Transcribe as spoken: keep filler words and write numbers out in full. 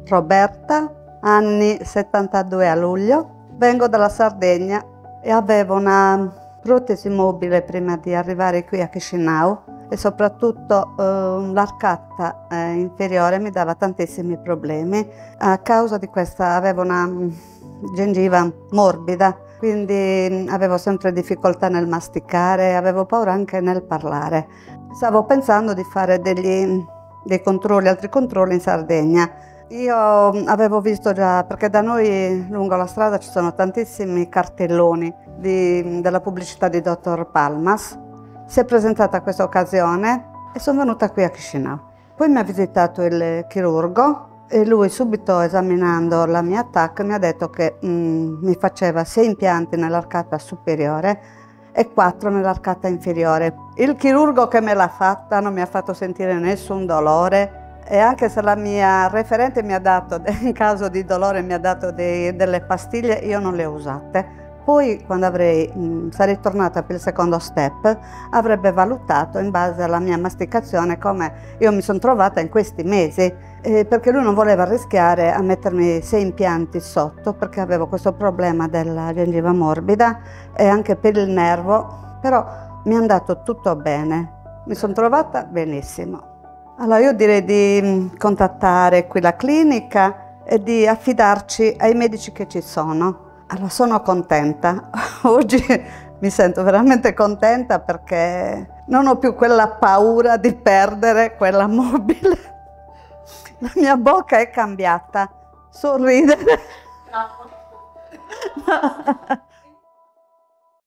Roberta, anni settantadue a luglio, vengo dalla Sardegna e avevo una protesi mobile prima di arrivare qui a Chisinau e soprattutto eh, l'arcata eh, inferiore mi dava tantissimi problemi. A causa di questa avevo una gengiva morbida, quindi avevo sempre difficoltà nel masticare, avevo paura anche nel parlare. Stavo pensando di fare degli, dei controlli, altri controlli in Sardegna. Io avevo visto già, perché da noi lungo la strada ci sono tantissimi cartelloni di, della pubblicità di dottor Palmas. Si è presentata questa occasione e sono venuta qui a Chisinau. Poi mi ha visitato il chirurgo e lui, subito esaminando la mia T A C, mi ha detto che mm, mi faceva sei impianti nell'arcata superiore e quattro nell'arcata inferiore. Il chirurgo che me l'ha fatta non mi ha fatto sentire nessun dolore. E anche se la mia referente mi ha dato, in caso di dolore, mi ha dato dei, delle pastiglie, io non le ho usate. Poi, quando avrei, mh, sarei tornata per il secondo step, avrebbe valutato in base alla mia masticazione come io mi sono trovata in questi mesi, eh, perché lui non voleva rischiare a mettermi sei impianti sotto, perché avevo questo problema della gengiva morbida e anche per il nervo, però mi è andato tutto bene, mi sono trovata benissimo. Allora io direi di contattare qui la clinica e di affidarci ai medici che ci sono. Allora sono contenta, oggi mi sento veramente contenta perché non ho più quella paura di perdere quella mobile. La mia bocca è cambiata, sorridere.